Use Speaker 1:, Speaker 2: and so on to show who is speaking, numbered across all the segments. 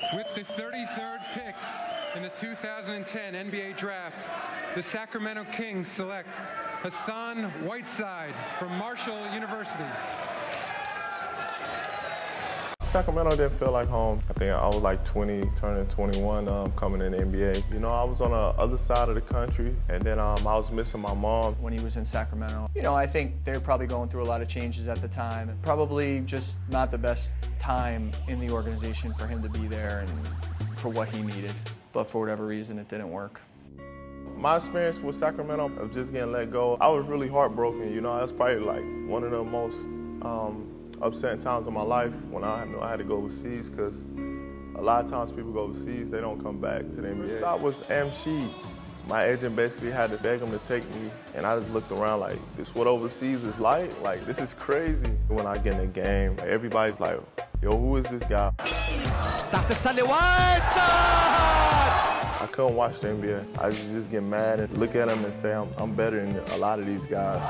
Speaker 1: With the 33rd pick in the 2010 NBA Draft, the Sacramento Kings select Hassan Whiteside from Marshall University.
Speaker 2: Sacramento didn't feel like home. I think I was like 20, turning 21, coming in the NBA. You know, I was on the other side of the country, and then I was missing my mom.
Speaker 3: When he was in Sacramento, you know, I think they were probably going through a lot of changes at the time. Probably just not the best time in the organization for him to be there and for what he needed. But for whatever reason, it didn't work.
Speaker 2: My experience with Sacramento of just getting let go, I was really heartbroken. You know, that's probably like one of the most upsetting times of my life when I knew I had to go overseas, because a lot of times people go overseas, they don't come back to the NBA. That was MC. My agent basically had to beg him to take me, and I just looked around like, this what overseas is like? Like, this is crazy. When I get in the game, everybody's like, yo, who is this guy? I couldn't watch the NBA. I just get mad and look at him and say, I'm better than a lot of these guys.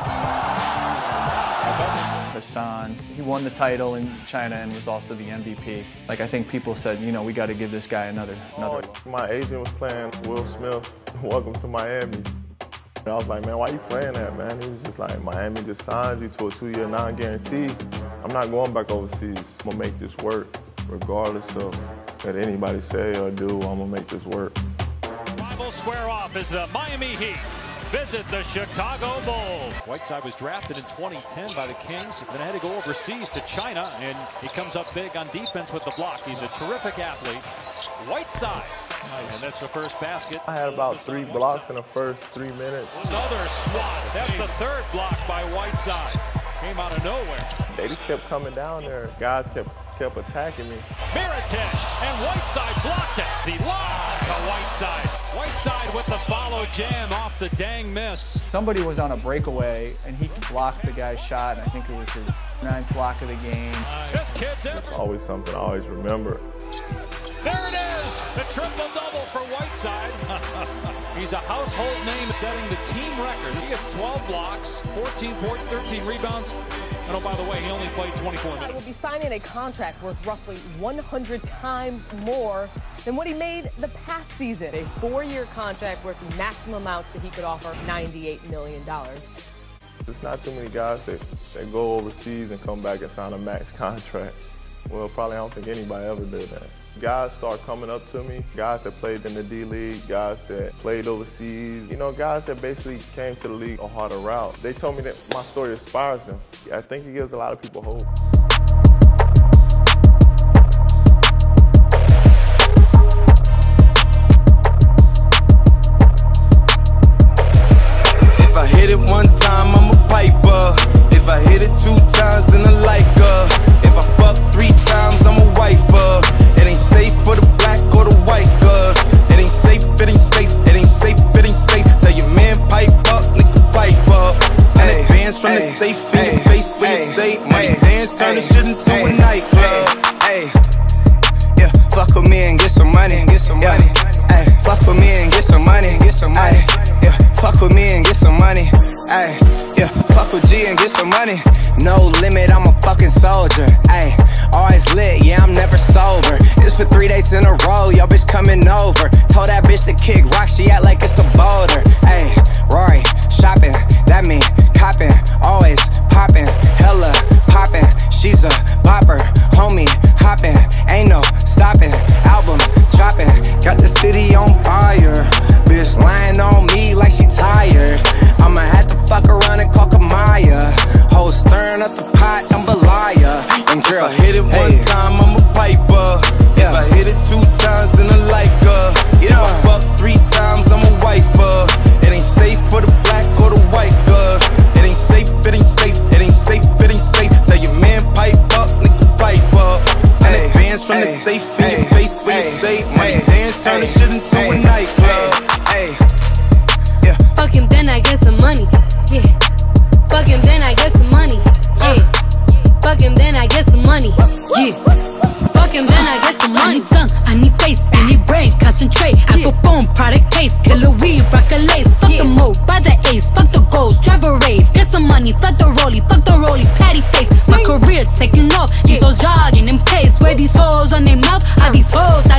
Speaker 3: Hassan, he won the title in China and was also the MVP. Like, I think people said, you know, we got to give this guy another.
Speaker 2: My agent was playing Will Smith, Welcome to Miami. And I was like, man, why you playing that, man? He was just like, Miami just signed you to a 2-year non-guarantee. I'm not going back overseas. I'm gonna make this work, regardless of what anybody say or do. I'm gonna make this work.
Speaker 4: Rivals square off as the Miami Heat visit the Chicago Bulls. Whiteside was drafted in 2010 by the Kings, then had to go overseas to China, and he comes up big on defense with the block. He's a terrific athlete. Whiteside, and that's the first basket.
Speaker 2: I had about 3 blocks in the first 3 minutes.
Speaker 4: Another swat. That's the 3rd block by Whiteside. Came out of nowhere.
Speaker 2: They just kept coming down there. Guys kept attacking me.
Speaker 4: Miritich, and Whiteside blocked it. The lob to Whiteside. Whiteside with the follow jam off the dang miss.
Speaker 3: Somebody was on a breakaway, and he blocked the guy's shot, and I think it was his 9th block of the game.
Speaker 4: This kid's in.
Speaker 2: It's always something I always remember.
Speaker 4: There it is, the triple-double for Whiteside. He's a household name, setting the team record. He gets 12 blocks, 14 points, 13 rebounds. And oh, by the way, he only played 24 minutes.
Speaker 5: He will be signing a contract worth roughly 100 times more than what he made the past season. A 4-year contract worth the maximum amounts that he could offer, $98 million.
Speaker 2: There's not too many guys that go overseas and come back and sign a max contract. Well, probably I don't think anybody ever did that. Guys start coming up to me, guys that played in the D-League, guys that played overseas, you know, guys that basically came to the league a harder route. They told me that my story inspires them. I think it gives a lot of people hope.
Speaker 6: If I hit it one time, I'm a piper. If I hit it 2 times, then I like her. If I fuck 3 times, I'm a wifer. It ain't safe for the black or the white girls. It ain't safe, it ain't safe, it ain't safe, it ain't safe. Tell your man pipe up, nigga pipe up. And advance from the safe in your face when you say money dance, turn the shit into a nightclub. Yeah, fuck with me and get some money. Fuck with me and get some money. Yeah, fuck with me and get some money. Yeah, fuck with G and get some money. No limit, I'm a fucking soldier. Always lit, yeah, I'm never sober. It's for 3 days in a row, yo bitch coming over. Told that bitch to kick rock, she act like it's a boulder. Rory, shopping, that mean copping. Always popping, hella popping. She's a bopper, homie, hopping. Ain't no stopping, album dropping. Got the city on fire. Bitch lying on me like she tired. I'ma have to fuck around and call Kamaya. Whole stirring up the pot, jambalaya. And girl, if I hit it one time, I'm a piper. If I hit it 2 times, then I like her. If I fuck 3 times, I'm a wifer. It ain't safe for the black or the white girls. It ain't safe, it ain't safe, it ain't safe, it ain't safe. Tell your man pipe up, nigga pipe up. And advance from the safe in your face when you say money dance, turn the shit into a nightclub. Yeah.
Speaker 7: Fuck him, then I get some money. Yeah. Fuck him, then I get some money. Yeah. Fuck him, then I get some money. Yeah. Fuck him, then I get some money. I need tongue, I need face, I need brain, concentrate. Apple phone, product case, killer weed, rock a lace. Fuck the mode, buy the ace, fuck the goals, drive a rave. Get some money, fuck the rollie, patty face. My career taking off, these hoes jogging in pace. Where these hoes on their mouth, are these hoes out of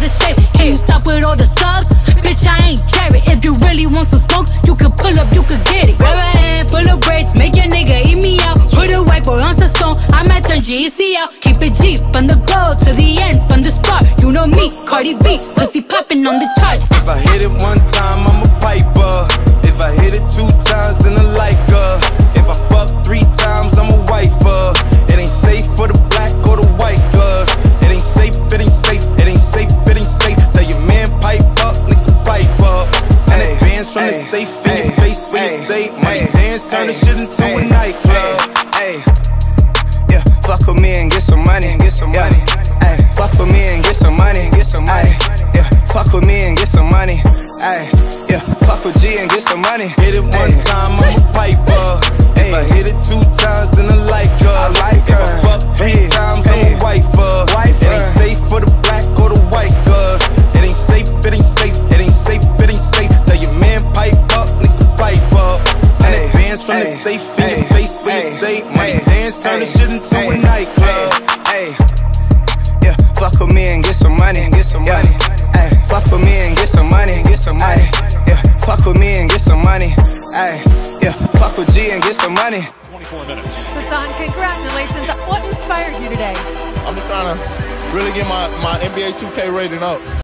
Speaker 7: the shape. Can you stop with all the subs? Bitch, I ain't Jerry. If you really want some smoke, you could pull up, you could get it. Grab a hand full of braids, make your nigga eat me out. Put a white boy on Hassan, I might turn GEC out. Keep it G from the goal to the end, from the start. You know me, Cardi B, pussy popping on the charts.
Speaker 6: If I hit it one time, I'm a piper. If I hit it 2 times, then I like her. If I fuck 3 times, I'm a wifer. It ain't safe for the black or the white girls. It ain't safe, it ain't safe, it ain't safe, it ain't safe. Tell your man pipe up, nigga pipe up. And advance from the safe in your face when you say money dance, turn the shit into a nightclub. Yeah, fuck with me and get some money, get some money. Fuck with me and get some money, get some money. Yeah, fuck with me and get some money. Yeah, fuck with G and get some money. Hit it one time, I'm a piper. If I hit it 2 times, then I like her. If I fuck 3 times, I'm a wifer. It ain't safe for the black or the white girls. It ain't safe, it ain't safe, it ain't safe, it ain't safe. Tell your man pipe up, nigga pipe up. And advance from the safe in your face when you say money dance, turn the shit into a nightclub. Yeah, fuck with me and get some money, get some money. Fuck with me and get some money, get some money. Yeah, fuck with me and get some money. Yeah, fuck with G and get some money.
Speaker 4: 24 minutes.
Speaker 8: Hassan, congratulations. What inspired you today?
Speaker 2: I'm just trying to really get my NBA 2K rating up.